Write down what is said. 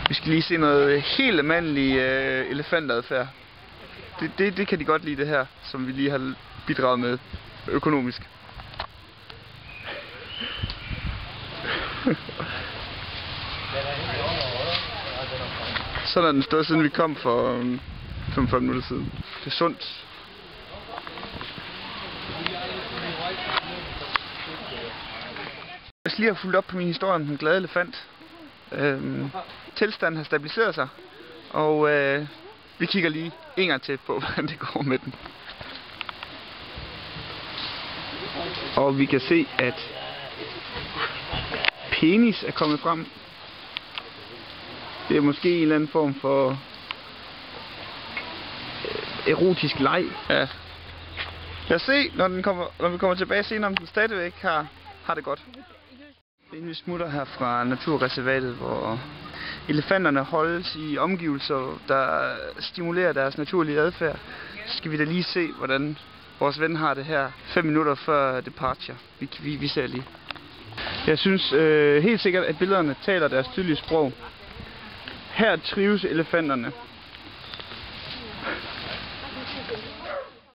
Vi skal lige se noget helt almindelig elefantadfærd. Det kan de godt lide, det her, som vi lige har bidraget med økonomisk. Sådan er den stået, siden vi kom for 45 minutter siden. Det er sundt. Jeg skal lige have fulgt op på min historie om den glade elefant. Tilstanden har stabiliseret sig, og vi kigger lige en gang til på, hvordan det går med den. Og vi kan se, at penis er kommet frem. Det er måske en eller anden form for erotisk leg. Ja. Lad os se, når vi kommer tilbage senere, om den stadigvæk har det godt. Vi smutter her fra naturreservatet, hvor elefanterne holdes i omgivelser, der stimulerer deres naturlige adfærd. Så skal vi da lige se, hvordan vores ven har det her 5 minutter før departure. Vi ser lige. Jeg synes helt sikkert, at billederne taler deres tydelige sprog. Her trives elefanterne.